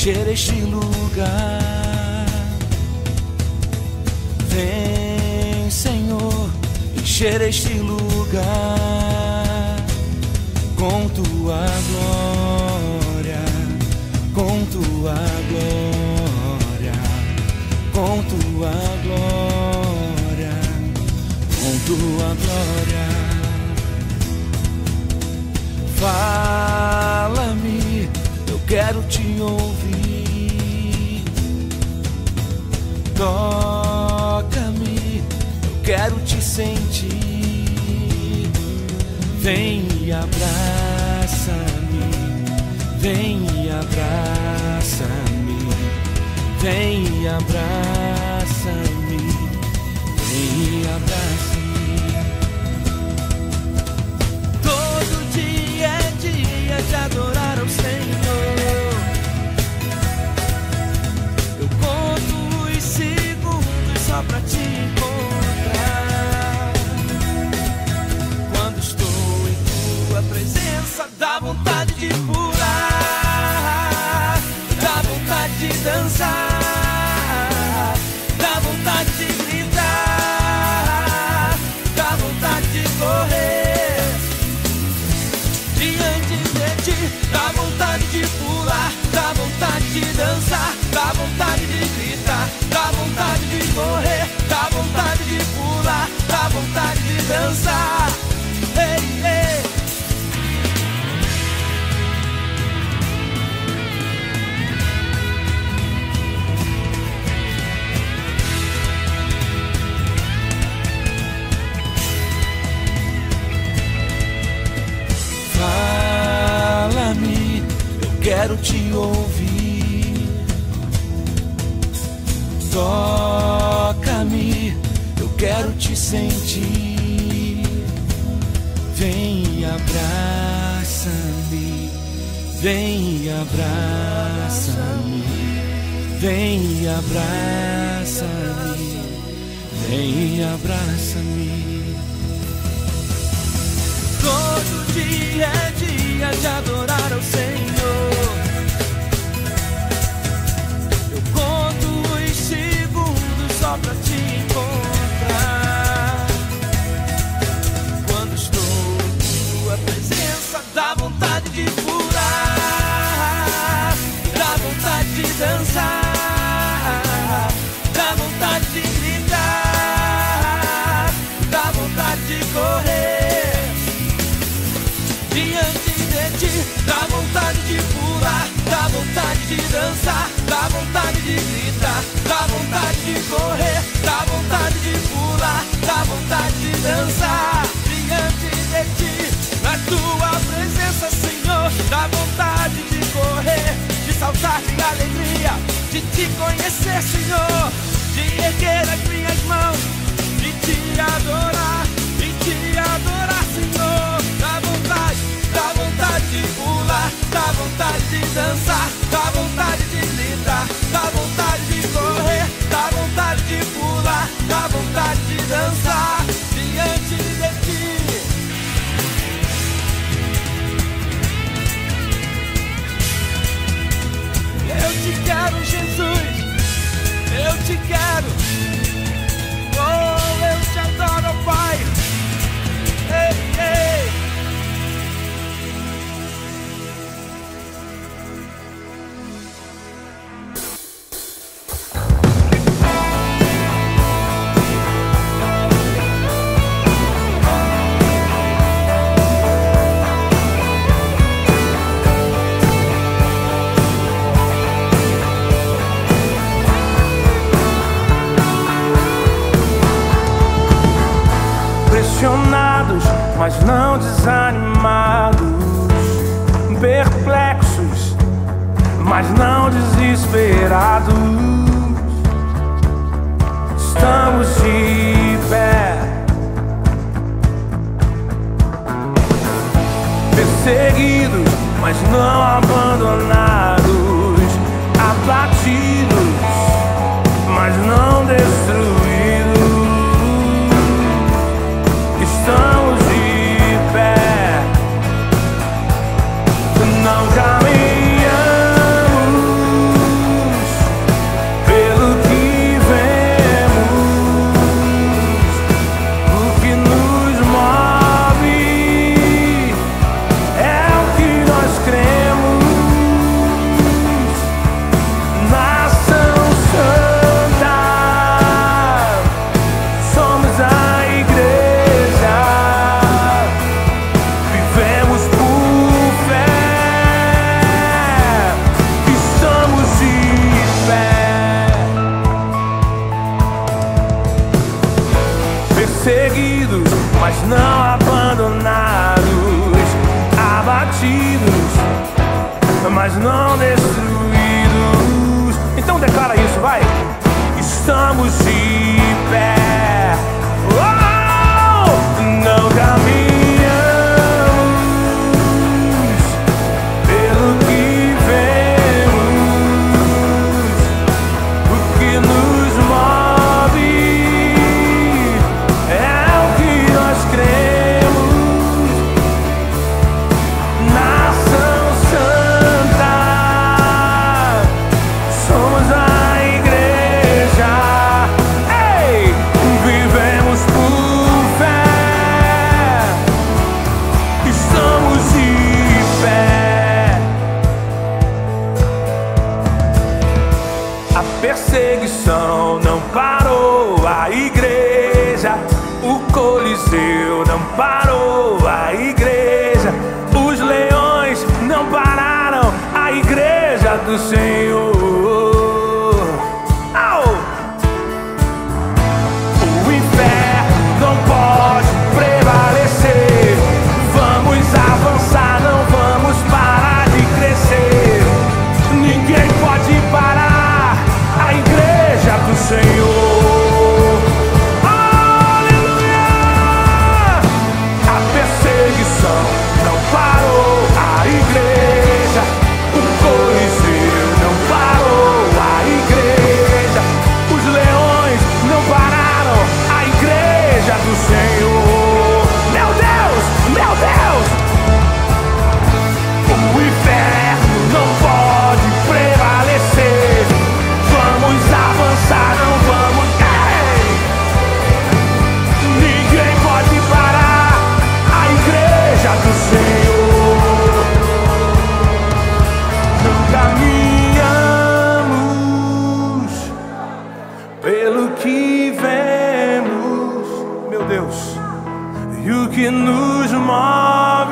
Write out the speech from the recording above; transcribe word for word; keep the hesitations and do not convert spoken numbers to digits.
encher este lugar. Vem, Senhor, encher este lugar com tua glória, com tua glória, com tua glória, com tua glória. Fala-me, eu quero te ouvir. Toca-me, eu quero te sentir. Vem e abraça-me, vem e abraça-me, vem e abraça-me, vem e abraça-me. Todo dia é dia de adorar ao Senhor. Eu conto os segundos só pra te encontrar. Quando estou em tua presença, dá vontade de pular, dá vontade de dançar, dá vontade de gritar, dá vontade de correr diante de ti, dá vontade de pular, dá vontade de dançar, dá vontade de gritar, dá vontade de correr, dá vontade de pular, dá vontade de dançar. Ei, ei. Fala-me, eu quero te ouvir. Toca-me, eu quero te sentir. Vem e abraça-me, vem e abraça-me, vem e abraça-me, vem e abraça-me. Todo dia é dia de adorar ao Senhor. Eu conto os segundos só pra te encontrar. Quando estou em tua presença, dá vontade de pular, dá vontade de dançar, dá vontade de gritar, dá vontade de correr diante de ti, dá vontade de pular, dá vontade de dançar, dá vontade de gritar, dá vontade de correr, dá vontade de pular, dá vontade de dançar diante de ti, na tua presença, Senhor, dá vontade de correr, de saltar de alegria, de te conhecer, Senhor, de erguer as minhas mãos, de te adorar, de te adorar, Senhor, dá vontade, dá vontade de pular, dá vontade de dançar, dá vontade de gritar, dá vontade de correr, dá vontade de pular, dá vontade de dançar diante de ti. Eu te quero, Jesus, eu te quero, oh, eu te adoro, Pai. Ei, ei. Pressionados, mas não desanimados, perplexos, mas não desesperados. Estamos de pé, perseguidos, mas não abandonados, abatidos, mas não destruídos. Estamos de pé, não caminhamos perseguidos, mas não abandonados, abatidos, mas não destruídos. Então declara isso, vai! Estamos de pé, oh, não caminhamos pelo que vemos, o que nos move é o que nós cremos. Nação Santa, somos a igreja. Ei, vivemos por fé, estamos de pé. A perseguição não parou a igreja, o Coliseu não parou a igreja, os leões não pararam a igreja do Senhor. Au! O inferno não pode prevalecer. Vamos avançar, não vamos parar de crescer. Ninguém pode parar a igreja do Senhor. Aleluia! A perseguição não parou a igreja, o Coliseu não parou a igreja, os leões não pararam a igreja do Senhor. Meu Deus, meu Deus! O inferno não pode prevalecer. Vamos avançar, não vamos. Ei! Ninguém pode parar a igreja do Senhor. Não caminhamos pelo que vemos, meu Deus, e o que nos move